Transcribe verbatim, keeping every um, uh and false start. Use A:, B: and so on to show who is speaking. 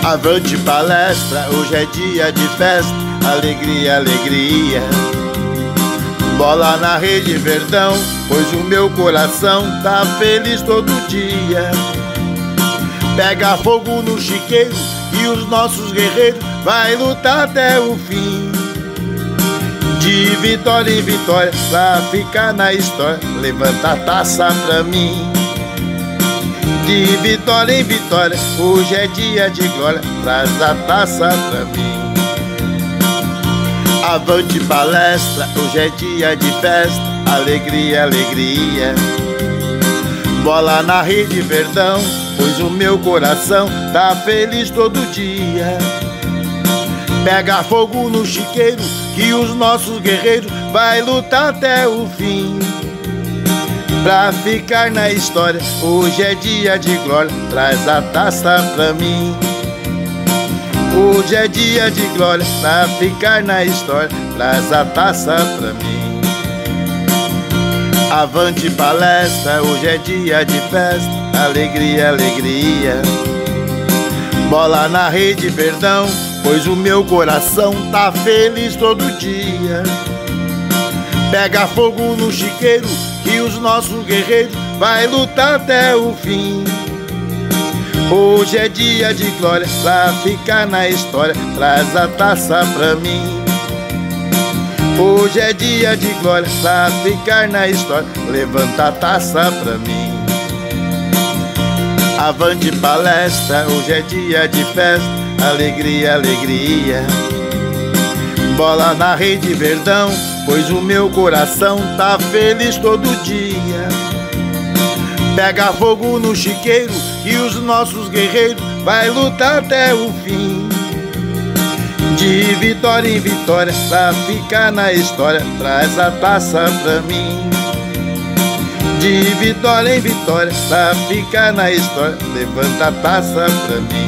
A: Avante palestra, hoje é dia de festa, alegria, alegria. Bola na rede, Verdão, pois o meu coração tá feliz todo dia. Pega fogo no chiqueiro e os nossos guerreiros vai lutar até o fim. De vitória em vitória, pra ficar na história, levanta a taça pra mim. De vitória em vitória, hoje é dia de glória, traz a taça pra mim. Avante palestra, hoje é dia de festa, alegria, alegria. Bola na rede, Verdão, pois o meu coração tá feliz todo dia. Pega fogo no chiqueiro que os nossos guerreiros vai lutar até o fim. Pra ficar na história, hoje é dia de glória, traz a taça pra mim. Hoje é dia de glória, pra ficar na história, traz a taça pra mim. Avante palestra, hoje é dia de festa, alegria, alegria. Bola na rede, Verdão, pois o meu coração tá feliz todo dia. Pega fogo no chiqueiro que os nossos guerreiros vai lutar até o fim. Hoje é dia de glória, pra ficar na história, traz a taça pra mim. Hoje é dia de glória, pra ficar na história, levanta a taça pra mim. Avante palestra, hoje é dia de festa, alegria, alegria. Bola na rede, Verdão, pois o meu coração tá feliz todo dia. Pega fogo no chiqueiro que os nossos guerreiros vai lutar até o fim. De vitória em vitória, pra ficar na história, traz a taça pra mim. De vitória em vitória, pra ficar na história, levanta a taça pra mim.